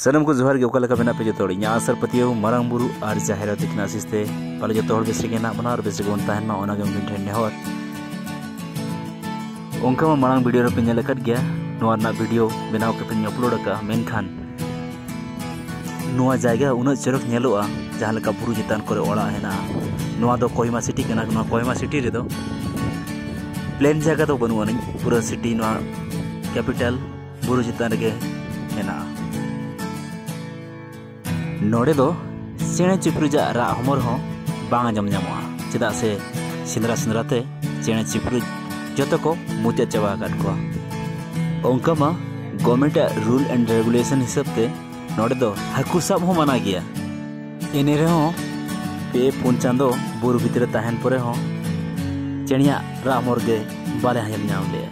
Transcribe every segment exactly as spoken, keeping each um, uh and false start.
सनम को जोहार के मेना पे जो इन आसर पतियो मारंग बुरु और जाहिर तकिन आशीषते पाले जो बेस रेना बना और बेस बन तहन उनगे उनकिन ठेन नेहर उनका मा मारंग वीडियो पे नेलकत गया नोआ ना वीडियो बनाव के पे अपलोड का मेनखान नोआ जायगा उना चरक नेलोआ जहां लका बुरु चितान करे ओड़ा हेना नोआ दो कोहिमा सिटी कना नोआ कोहिमा सिटी रे दो प्लेन जगह तो बनुआ नहीं पूरा सिटी नोआ कैपिटल बुरु चितान रे हेना नोड़े दो चेणे चिपरुजा रा हमर हो बांग आंजम ᱧᱟᱢᱚᱜᱼᱟ चेदा से सिंद्रा सिंद्राते चेणे चिपरु जतो को मुचा चाबा काट को ओंका मा गवर्नमेंट रूल एंड रेगुलेशन हिसाब ते नोड़े दो हाकु साब हो माना गया एने रे हो पे पुन चांदो बुरु भितर ताहन परे हो चेणिया रा हमर गे बाले हायम ᱧᱟᱢ ले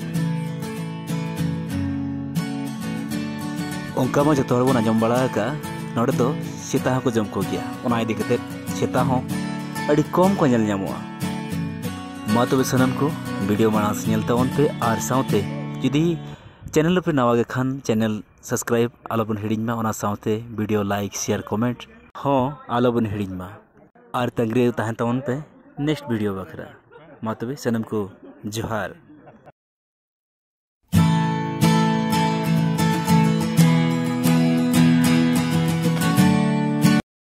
ओंका मा जतो हर बन आंजम बड़ा का नोड़े दो सेता को जम को गया उना इदी कते सेता हो अड़ी कम को नेल ᱧᱟᱢᱚᱜᱼᱟ मा तबे सनम को वीडियो मानस नेलता उन पे और साउते जुदी चैनल पे नवा गे खान चैनल सब्सक्राइब आलोबन हिडिंग मा ओना साउते वीडियो लाइक शेयर कमेंट हो आलोबन हिडिंग मा और तंगरे ताहन तवन पे नेक्स्ट वीडियो बखरा मा तबे सनम को जोहार।